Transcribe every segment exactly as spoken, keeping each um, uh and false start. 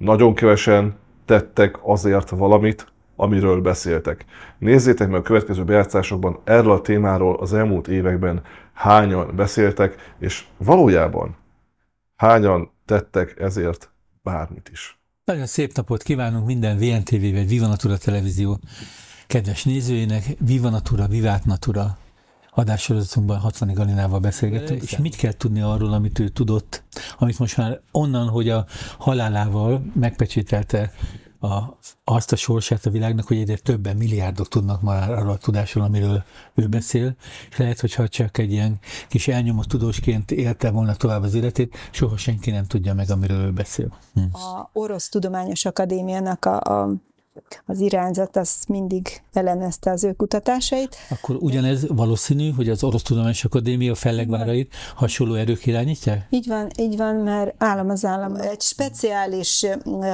nagyon kevesen tettek azért valamit, amiről beszéltek. Nézzétek meg a következő bejátszásokban erről a témáról az elmúlt években hányan beszéltek, és valójában hányan tettek ezért bármit is. Nagyon szép napot kívánunk minden vé en té vé vagy Viva Natura televízió kedves nézőjének. Viva Natura, Vivát Natura adássorozatunkban Hatvani Galinával beszélgetünk, és mit kell tudni arról, amit ő tudott, amit most már onnan, hogy a halálával megpecsételte a, azt a sorsát a világnak, hogy egyre többen milliárdok tudnak már arról a tudásról, amiről ő beszél, és lehet, hogyha csak egy ilyen kis elnyomott tudósként élte volna tovább az életét, soha senki nem tudja meg, amiről ő beszél. Hm. A Orosz Tudományos Akadémiának a, a az irányzat az mindig ellenezte az ő kutatásait. Akkor ugyanez valószínű, hogy az Orosz Tudományos Akadémia fellegvárait hasonló erők irányítják? Így van, így van, mert állam az állam. Egy speciális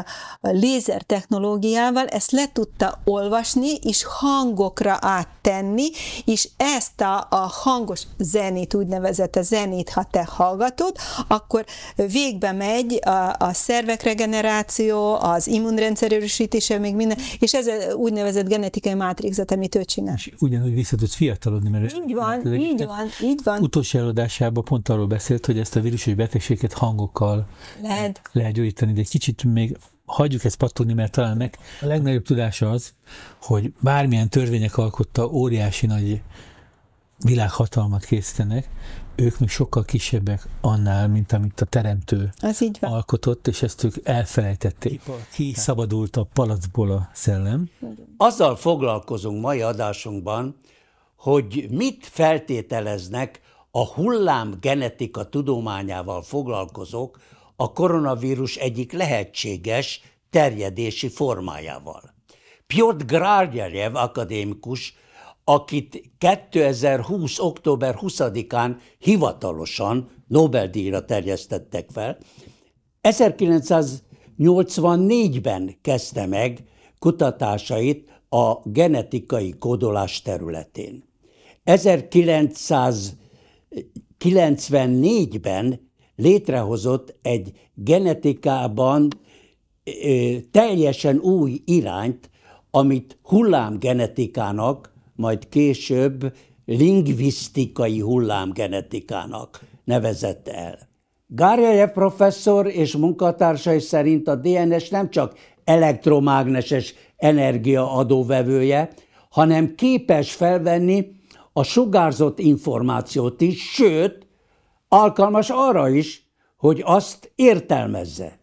lézer technológiával ezt le tudta olvasni, és hangokra áttenni, és ezt a, a hangos zenét, úgynevezett a zenét, ha te hallgatod, akkor végbe megy a, a szervek regeneráció, az immunrendszer erősítése, még minden, és ez úgynevezett genetikai mátrixat, amit ő csinál. És ugyanúgy vissza tudsz fiatalodni, mert így van, így van, így van. Utolsó előadásában pont arról beszélt, hogy ezt a vírusos betegséget hangokkal lehet, lehet gyógyítani, de egy kicsit még hagyjuk ezt pattogni, mert talán meg a legnagyobb tudása az, hogy bármilyen törvények alkotta óriási nagy világhatalmat készítenek, ők még sokkal kisebbek annál, mint amit a teremtő alkotott, és ezt ők elfelejtették. Ki szabadult a palacból a szellem. Azzal foglalkozunk mai adásunkban, hogy mit feltételeznek a hullámgenetika tudományával foglalkozók a koronavírus egyik lehetséges terjedési formájával. Piotr Grágyev akadémikus, akit kétezer-húsz. október huszadikán hivatalosan Nobel-díjra terjesztettek fel, ezerkilencszáznyolcvannégyben kezdte meg kutatásait a genetikai kódolás területén. ezerkilencszázkilencvennégyben létrehozott egy genetikában ö, teljesen új irányt, amit hullámgenetikának, majd később lingvisztikai hullámgenetikának nevezett el. Gárjajev professzor és munkatársai szerint a dé en es nem csak elektromágneses energia adóvevője, hanem képes felvenni a sugárzott információt is, sőt, alkalmas arra is, hogy azt értelmezze.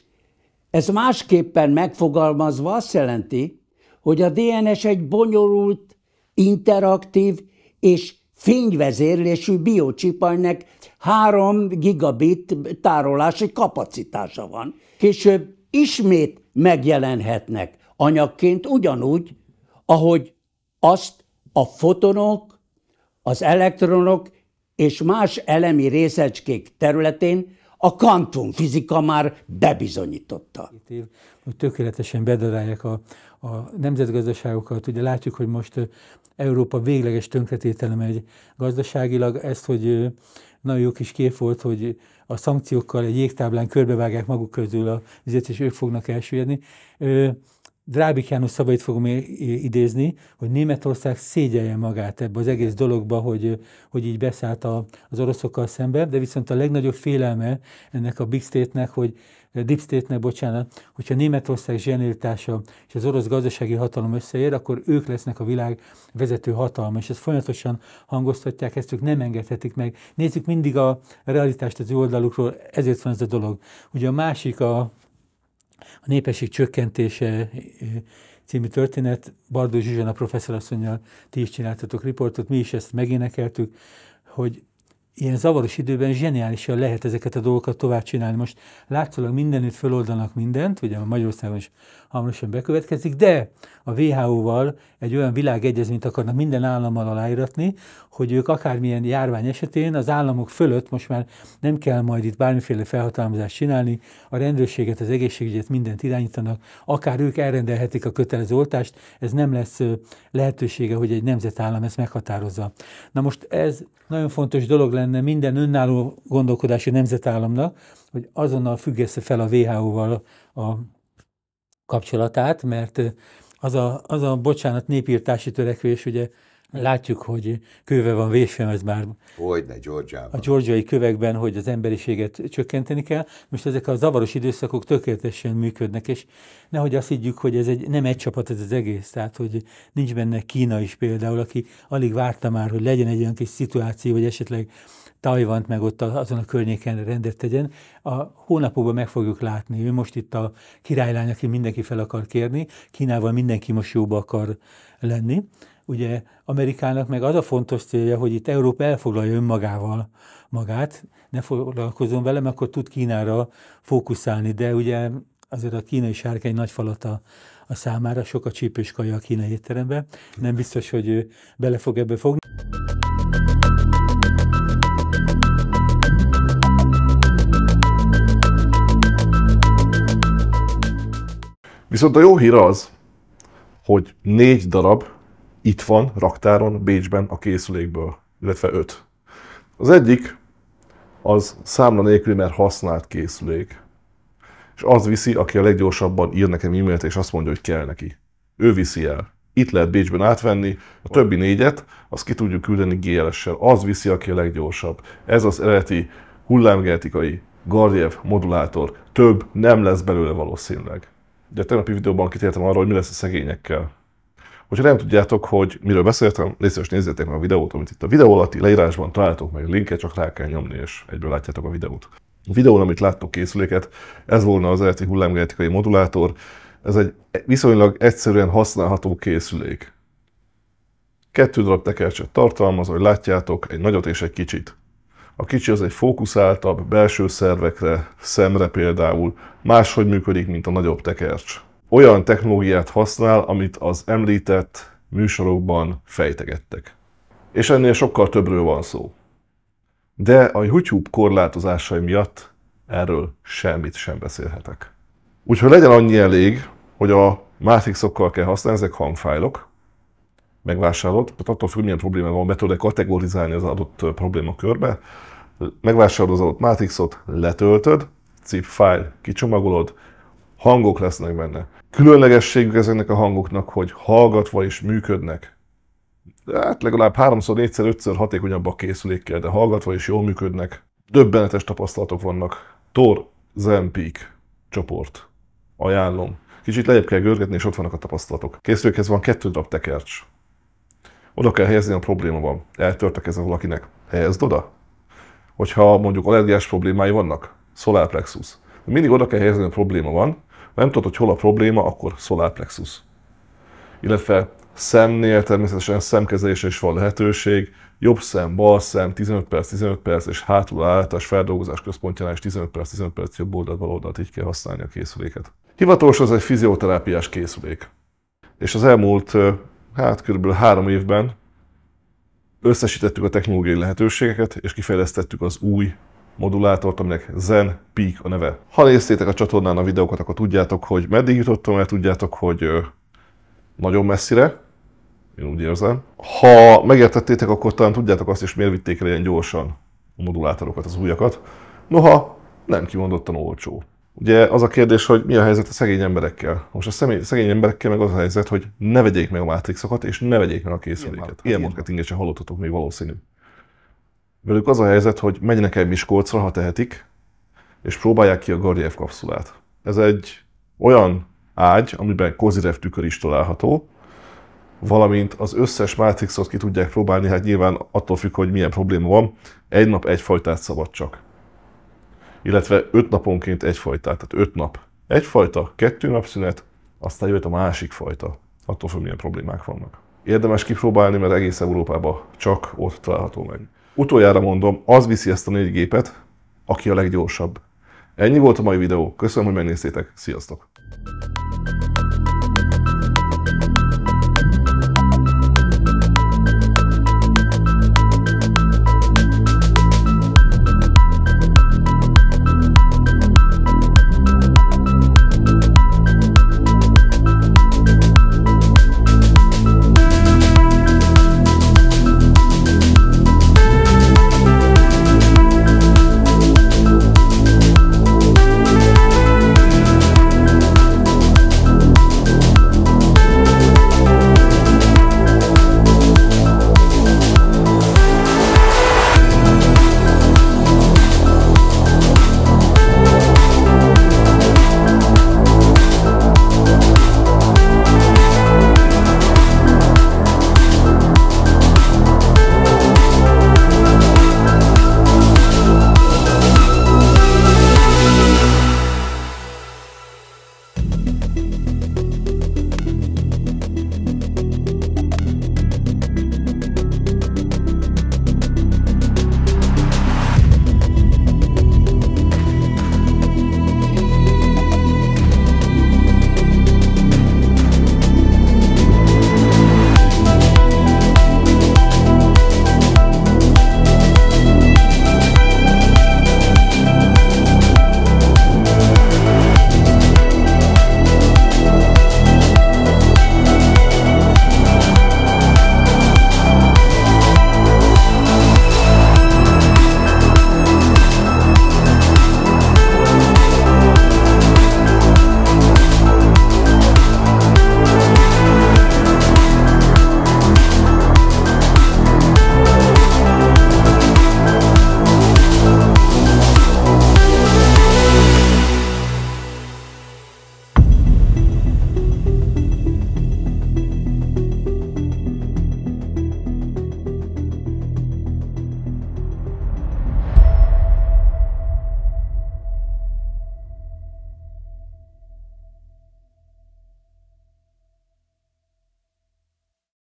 Ez másképpen megfogalmazva azt jelenti, hogy a dé en es egy bonyolult, interaktív és fényvezérlésű biochip, aminek három gigabit tárolási kapacitása van. Később ismét megjelenhetnek anyagként ugyanúgy, ahogy azt a fotonok, az elektronok és más elemi részecskék területén a kvantumfizika már bebizonyította. Hogy tökéletesen bedarálják a, a nemzetgazdaságokat. Ugye látjuk, hogy most Európa végleges tönkretétele megy gazdaságilag. Ezt, hogy nagyon jó kis kép volt, hogy a szankciókkal egy jégtáblán körbevágják maguk közül a vizet, és ők fognak elsüllyedni. Drábik János szavait fogom idézni, hogy Németország szégyelje magát ebbe az egész dologba, hogy, hogy így beszállt a, az oroszokkal szembe, de viszont a legnagyobb félelme ennek a Big State-nek, hogy Deep State-nek, bocsánat, hogyha Németország zsenialitása és az orosz gazdasági hatalom összeér, akkor ők lesznek a világ vezető hatalma, és ezt folyamatosan hangoztatják, ezt ők nem engedhetik meg. Nézzük mindig a realitást az ő oldalukról, ezért van ez a dolog. Ugye a másik a A népesség csökkentése című történet, Bardó Zsuzsana professzorasszonnyal ti is csináltatok riportot, mi is ezt megénekeltük, hogy ilyen zavaros időben zseniálisan lehet ezeket a dolgokat tovább csinálni. Most látszólag mindenütt föloldanak mindent, ugye Magyarországon is hamarosan bekövetkezik, de a vé há ó-val egy olyan világegyezményt akarnak minden állammal aláíratni, hogy ők akármilyen járvány esetén az államok fölött most már nem kell majd itt bármiféle felhatalmazást csinálni, a rendőrséget, az egészségügyet, mindent irányítanak, akár ők elrendelhetik a kötelező oltást, ez nem lesz lehetősége, hogy egy nemzetállam ezt meghatározza. Na most ez nagyon fontos dolog lenne, lenne minden önálló gondolkodású nemzetállamnak, hogy azonnal függesse fel a vé há ó-val a kapcsolatát, mert az a, az a bocsánat, népírtási törekvés, ugye látjuk, hogy kőve van vésve, ez már Hogyne, Georgiában. a georgiai kövekben, hogy az emberiséget csökkenteni kell. Most ezek a zavaros időszakok tökéletesen működnek, és nehogy azt higgyük, hogy ez egy, nem egy csapat ez az egész, tehát hogy nincs benne Kína is például, aki alig várta már, hogy legyen egy olyan kis szituáció, vagy esetleg Tajvant meg ott azon a környéken rendet tegyen. A hónapokban meg fogjuk látni. Ő most itt a királylány, aki mindenki fel akar kérni, Kínával mindenki most jóba akar lenni. Ugye Amerikának meg az a fontos célja, hogy itt Európa elfoglalja önmagával magát, ne foglalkozzon vele, mert akkor tud Kínára fókuszálni, de ugye azért a kínai sárkány nagy falat a, a számára, sok a csípős kaja a kínai étteremben, nem biztos, hogy ő bele fog ebbe fogni. Viszont a jó hír az, hogy négy darab itt van raktáron Bécsben a készülékből, illetve öt. Az egyik az számla nélküli, mert használt készülék. És az viszi, aki a leggyorsabban ír nekem e-mailt, és azt mondja, hogy kell neki. Ő viszi el. Itt lehet Bécsben átvenni, a többi négyet, azt ki tudjuk küldeni gé el es-sel. Az viszi, aki a leggyorsabb. Ez az eredeti hullámgenetikai Gurdjieff modulátor. Több nem lesz belőle valószínűleg. De a tegnapi videóban kitértem arra, hogy mi lesz a szegényekkel. Hogyha nem tudjátok, hogy miről beszéltem, légy nézzétek meg a videót, amit itt a videó alatti leírásban találtok meg a linket, csak rá kell nyomni, és egyből látjátok a videót. A videón, amit láttok készüléket, ez volna az eredeti hullámgenetikai modulátor. Ez egy viszonylag egyszerűen használható készülék. Kettő darab tekercset tartalmaz, ahogy látjátok, egy nagyot és egy kicsit. A kicsi az egy fókuszáltabb, belső szervekre, szemre például, máshogy működik, mint a nagyobb tekercs. Olyan technológiát használ, amit az említett műsorokban fejtegettek. És ennél sokkal többről van szó. De a YouTube korlátozásai miatt erről semmit sem beszélhetek. Úgyhogy legyen annyi elég, hogy a Matrixokkal kell használni, ezek hangfájlok, megvásárolod, tehát attól függ, milyen probléma van, be tudod kategorizálni az adott problémakörbe, megvásárolod az adott Matrixot, letöltöd, zip file, kicsomagolod, hangok lesznek benne. Különlegességük ezeknek a hangoknak, hogy hallgatva is működnek. Hát legalább háromszor, négyszer, ötször hatékonyabb a készülékkel, de hallgatva is jól működnek. Döbbenetes tapasztalatok vannak. Tor Zen Peak csoport. Ajánlom. Kicsit lejjebb kell görgetni, és ott vannak a tapasztalatok. Készülékhez van kettő darab tekercs. Oda kell helyezni, a probléma van. Eltörtek ezen valakinek. Helyezd oda. Hogyha mondjuk allergiás problémái vannak, solar plexus. Mindig oda kell helyezni, a probléma van. Ha nem tudod, hogy hol a probléma, akkor solar plexus. Illetve szemnél természetesen szemkezelésre is van lehetőség. Jobb szem, bal szem, tizenöt perc, tizenöt perc, és hátul állítás feldolgozás központjánál is tizenöt perc, tizenöt perc jobb oldalt, bal oldalt, így kell használni a készüléket. Hivatalos az egy fizioterápiás készülék. És az elmúlt, hát körülbelül három évben összesítettük a technológiai lehetőségeket, és kifejlesztettük az új modulátort, aminek Zen Peak a neve. Ha néztétek a csatornán a videókat, akkor tudjátok, hogy meddig jutottam, mert tudjátok, hogy nagyon messzire, én úgy érzem. Ha megértettétek, akkor talán tudjátok azt is, miért vitték el ilyen gyorsan a modulátorokat, az újakat. Noha nem kimondottan olcsó. Ugye az a kérdés, hogy mi a helyzet a szegény emberekkel. Most a személy, szegény emberekkel meg az a helyzet, hogy ne vegyék meg a Matrixokat, és ne vegyék meg a készüléket. Ilyen marketinget sem hallottatok még valószínű. Velük az a helyzet, hogy menjenek el Miskolcra, ha tehetik, és próbálják ki a Gurdjieff kapszulát. Ez egy olyan ágy, amiben Kozirev tükör is található, valamint az összes Matrixot ki tudják próbálni, hát nyilván attól függ, hogy milyen probléma van, egy nap egy fajtát szabad csak. Illetve öt naponként egy fajtát, tehát öt nap egy fajta, kettő nap szünet, aztán jöhet a másik fajta, attól függ, milyen problémák vannak. Érdemes kipróbálni, mert egész Európában csak ott található meg. Utoljára mondom, az viszi ezt a négy gépet, aki a leggyorsabb. Ennyi volt a mai videó, köszönöm, hogy megnéztétek, sziasztok!